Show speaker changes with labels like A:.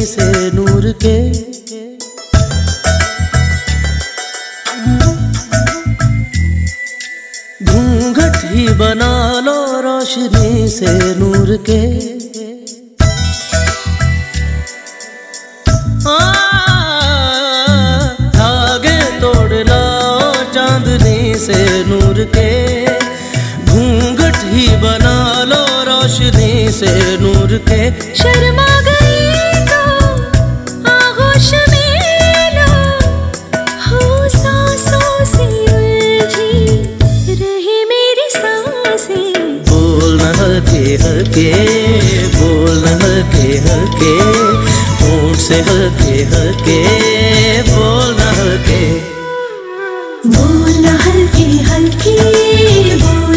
A: से नूर के। घूंघट ही बना लो रोशनी से नूर के। धागे तोड़ लाओ चांदनी से नूर के। घूंघट ही बना लो रोशनी से नूर के।
B: शर्मा गई तो आगोश में लो, हो सांसों से उलझी रहे मेरी सांसें।
A: बोल न हल्के हल्के, बोल न हल्के हल्के, होंठ से हल्के हल्के, बोल न हल्के।
B: बोल न हल्के हल्के, बोल